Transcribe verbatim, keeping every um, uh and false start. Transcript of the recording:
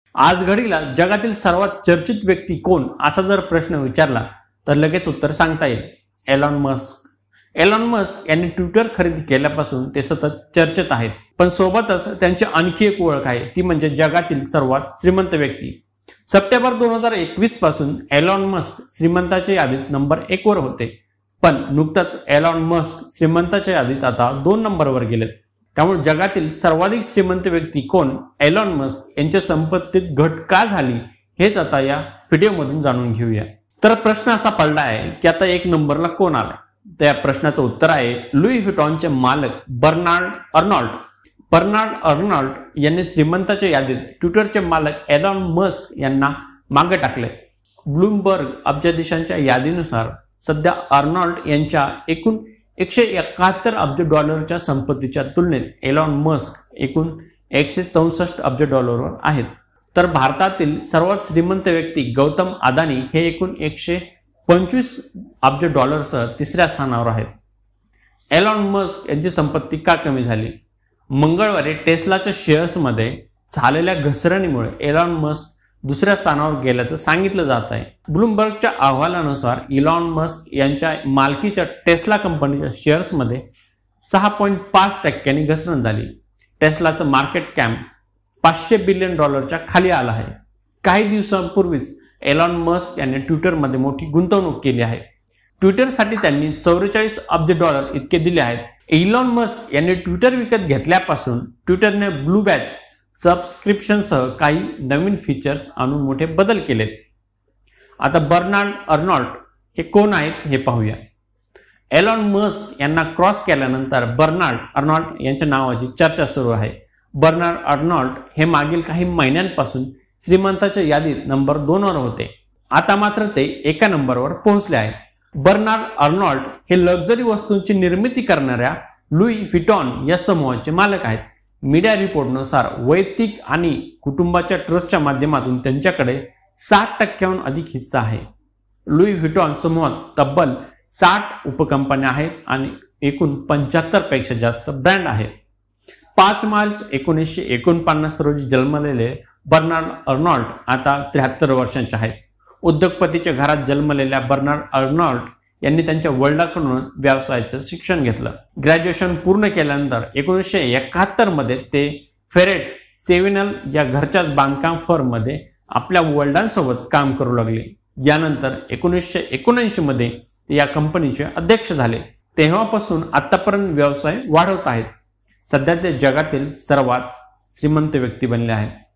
आज घडीला जगातील सर्वात चर्चित व्यक्ती कोण असा जर प्रश्न विचारला तर लगेच उत्तर सांगता येईल, एलॉन मस्क. एलॉन मस्क यांनी ट्विटर खरेदी केल्यापासून ते सतत चर्चेत आहेत. पण सोबतच त्यांची आणखी एक ओळख आहे, ती म्हणजे जगातील सर्वात श्रीमंत व्यक्ती. सप्टेंबर दोन हजार एकवीस पासून एलॉन मस्क श्रीमंताच्या यादीत नंबर एक वर होते. पण नुकताच एलॉन मस्क श्रीमंताच्या यादीत आता दोन नंबरवर गेलेत. त्यामुळे जगातील सर्वाधिक श्रीमंत व्यक्ती कोण, एलॉन मस्क यांच्या संपत्तीत घट का झाली, हेच आता या व्हिडिओमधून जाणून घेऊया. तर प्रश्न असा पडला आहे की आता एक नंबरला कोण आलाय? त्या प्रश्नाचं उत्तर आहे लुई व्हिटॉनचे मालक बर्नार्ड अर्नॉल्ट. बर्नार्ड अर्नॉल्ट यांनी श्रीमंताच्या यादीत ट्विटरचे मालक एलॉन मस्क यांना मागे टाकले. ब्लूमबर्ग अब्जाधीशांच्या यादीनुसार सध्या अर्नॉल्ट यांच्या एकूण एकशे एकाहत्तर अब्ज डॉलरच्या संपत्तीच्या तुलनेत एलॉन मस्क एकूण एकशे चौसष्ट अब्ज डॉलरवर आहेत. तर भारतातील सर्वात श्रीमंत व्यक्ती गौतम अदानी हे एकूण एकशे पंचवीस अब्ज डॉलरसह तिसऱ्या स्थानावर आहेत. एलॉन मस्क यांची संपत्ती का कमी झाली? मंगळवारी टेस्लाच्या शेअर्समध्ये झालेल्या घसरणीमुळे एलॉन मस्क दुसऱ्या स्थानावर गेल्याचं सांगितलं जात आहे. ब्लूमबर्गच्या अहवालानुसार इलॉन मस्क यांच्या मालकीच्या टेस्ला कंपनीच्या शेअर्समध्ये सहा पॉईंट पाच टक्क्यांनी घसरण झाली. टेस्लाचं मार्केट कॅप पाचशे बिलियन डॉलरच्या खाली आलं आहे. काही दिवसांपूर्वीच एलॉन मस्क यांनी ट्विटरमध्ये मोठी गुंतवणूक केली आहे. ट्विटरसाठी त्यांनी चौवेचाळीस अब्ज डॉलर इतके दिले आहेत. इलॉन मस्क यांनी ट्विटर विकत घेतल्यापासून ट्विटरने ब्लू बॅच सबस्क्रिप्शनसह काही नवीन फीचर्स आणून मोठे बदल केलेत. आता बर्नार्ड अर्नॉल्ट हे कोण आहेत हे पाहूया. एलॉन मस्क यांना क्रॉस केल्यानंतर बर्नार्ड अर्नॉल्ट यांच्या नावाची चर्चा सुरू आहे. बर्नार्ड अर्नॉल्ट हे मागील काही महिन्यांपासून श्रीमंताच्या यादीत नंबर दोन वर होते. आता मात्र ते एका नंबरवर पोहोचले आहेत. बर्नार्ड अर्नॉल्ट हे लक्झरी वस्तूंची निर्मिती करणाऱ्या लुई व्हिटॉन या समूहाचे मालक आहेत. मीडिया रिपोर्टनुसार वैयक्तिक आणि कुटुंबाच्या ट्रस्टच्या माध्यमातून त्यांच्याकडे साठ टक्क्यांहून अधिक हिस्सा आहे. लुई व्हिटॉन समूहात तब्बल साठ उपकंपन्या आहेत आणि एकूण पंच्याहत्तर पेक्षा जास्त ब्रँड आहेत. पाच मार्च एकोणीसशे एकोणपन्नास रोजी जन्मलेले बर्नार्ड अर्नॉल्ट आता त्र्याहत्तर वर्षांचे आहेत. उद्योगपतीच्या घरात जन्मलेल्या बर्नार्ड अर्नॉल्ट यांनी त्यांच्या वडिलांकडूनच व्यवसायाचं शिक्षण घेतलं. ग्रॅज्युएशन पूर्ण केल्यानंतर एकोणीसशे एकाहत्तर मध्ये ते फेरेट सेव्हिनल या घरच्याच बांधकाम फर्ममध्ये आपल्या वडिलांसोबत काम करू लागले. यानंतर एकोणीसशे एकोणऐंशी मध्ये ते या कंपनीचे अध्यक्ष झाले. तेव्हापासून आतापर्यंत व्यवसाय वाढवत आहेत. सध्या ते जगातील सर्वात श्रीमंत व्यक्ती बनले आहेत.